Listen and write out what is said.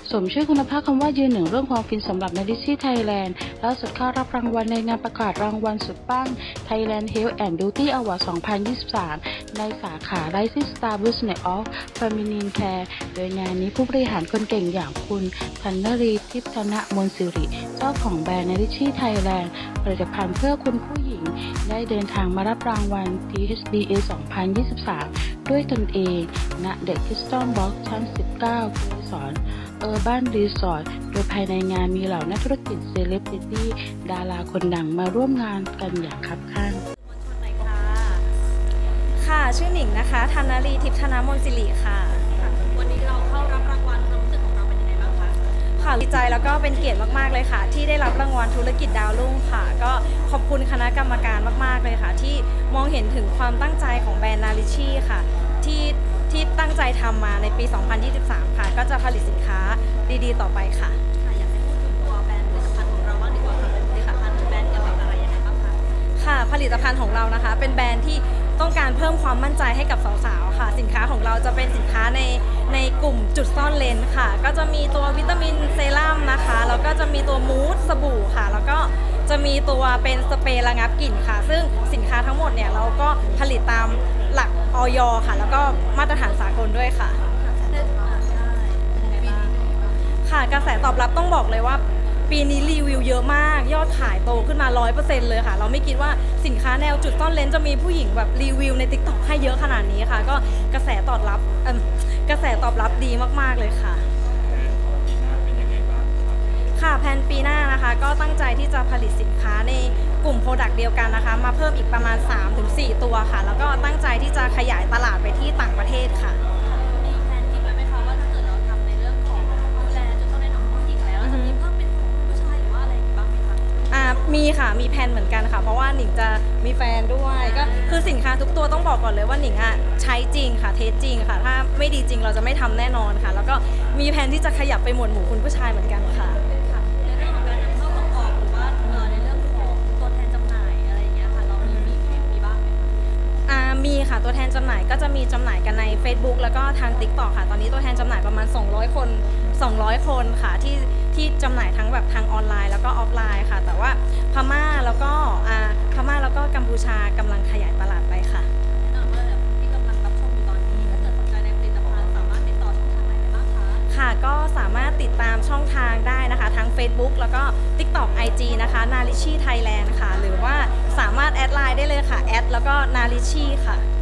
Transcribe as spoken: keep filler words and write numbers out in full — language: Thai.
สมชื่อคุณภาพคำว่ายืนหนึ่งเรื่องความฟินสำหรับนาริชี่ไทยแลนด์ล่าสุดเข้ารับรางวัลในงานประกาศรางวัลสุดปัง Thailand Health and Beauty Award สองพันยี่สิบสาม ในสาขา Rising Star Business of Feminine Care โดยงานนี้ผู้บริหารคนเก่งอย่างคุณธัญรีทิพย์ธนมนสิริเจ้าของแบรนด์นาริชี่ไทยแลนด์ผลิตภัณฑ์เพื่อคุณผู้หญิงได้เดินทางมารับรางวัล ที เอช ดี เอ สองพันยี่สิบสาม ด้วยตนเองณ The Crystal Box ชั้น สิบเก้า เกสรเออร์บันรีสอร์ทโดยภายในงานมีเหล่านักธุรกิจเซเลบริตี้ดาราคนดังมาร่วมงานกันอย่างคับคั่นค่ะชื่อหนิงนะคะธัญรีทิพย์ธนมนสิริค่ะวันนี้เราเข้ารับรางวัลความรู้สึกของเราเป็นยังไงบ้างคะค่ะดีใจแล้วก็เป็นเกียรติมากๆเลยค่ะที่ได้รับรางวัลธุรกิจดาวรุ่งค่ะก็ขอบคุณคณะกรรมการมากๆเลยค่ะที่มองเห็นถึงความตั้งใจของแบรนด์นาริชี่ค่ะที่ที่ตั้งใจทำมาในปี สองพันยี่สิบสาม ค่ะก็จะผลิตสินค้าดีๆต่อไปค่ะอยากให้พูดถึงตัวแบรนด์ผลิตภัณฑ์ของเราบ้างดีกว่าค่ะเป็นผลิตภัณฑ์แบรนด์เกี่ยวกับอะไรยังไงบ้างคะค่ะผลิตภัณฑ์ของเรานะคะเป็นแบรนด์ที่ต้องการเพิ่มความมั่นใจให้กับสาวๆค่ะสินค้าของเราจะเป็นสินค้าในในกลุ่มจุดซ่อนเลนค่ะก็จะมีตัววิตามินเซรั่มนะคะแล้วก็จะมีตัวมูสสบู่ค่ะแล้วก็จะมีตัวเป็นสเปรย์ระงับกลิ่นค่ะซึ่งสินค้าทั้งหมดเนี่ยเราก็ผลิตตามหลักอย.ค่ะแล้วก็มาตรฐานสากลด้วยค่ะค่ะกระแสตอบรับต้องบอกเลยว่าปีนี้รีวิวเยอะมากยอดขายโตขึ้นมา ร้อยเปอร์เซ็นต์ เลยค่ะเราไม่คิดว่าสินค้าแนวจุดซ่อนเลนจะมีผู้หญิงแบบรีวิวใน ติ๊กต็อก ให้เยอะขนาดนี้ค่ะก็กระแสตอบรับกระแสตอบรับดีมากๆเลยค่ะค่ะแผนปีหน้านะคะก็ตั้งใจที่จะผลิตสินค้าในกลุ่มโปรดักต์เดียวกันนะคะมาเพิ่มอีกประมาณ สามถึงสี่ ตัวค่ะแล้วก็ตั้งใจที่จะขยายตลาดไปที่ต่างประเทศค่ะมีแผนคิดไว้ไหมคะว่าถ้าเกิดเราทำในเรื่องของดูแลจุดซ่อนเลนของผู้หญิงแล้วจะมีเพิ่มเป็นของผู้ชายหรือว่าอะไรบ้างไหมคะอ่ามีค่ะมีแผนเหมือนกันค่ะเพราะว่าหนิงจะมีแฟนด้วยก็คือสินค้าทุกตัวต้องบอกก่อนเลยว่าหนิงอ่ะใช้จริงค่ะเทสจริงค่ะถ้าไม่ดีจริงเราจะไม่ทำแน่นอนค่ะแล้วก็มีแผนที่จะขยับไปหมวดหมู่คุณผู้ชายเหมือนกันค่ะมีค่ะตัวแทนจำหน่ายก็จะมีจำหน่ายกันใน Facebook แล้วก็ทาง ติ๊กต็อก ค่ะตอนนี้ตัวแทนจำหน่ายประมาณสองร้อยคนสองร้อยคนค่ะที่ที่จำหน่ายทั้งแบบทางออนไลน์แล้วก็ออฟไลน์ค่ะแต่ว่าพม่าแล้วก็อ่าพม่าแล้วก็กัมพูชากำลังขยายตลาดไปค่ะแน่นอนว่าแบบที่กำลังรับชมอยู่ตอนนี้ถ้าเกิดสนใจในผลิตภัณฑ์สามารถติดต่อช่องทางไหนได้บ้างคะค่ะก็สามารถติดตามช่องทางได้นะคะทั้ง Facebook แล้วก็ ติ๊กต็อก ไอ จี นะคะ นาริชี่ ไทยแลนด์ ค่ะหรือว่าสามารถแอดไลน์ได้เลยค่ะแอดแล้วก็นาริชี่ค่ะ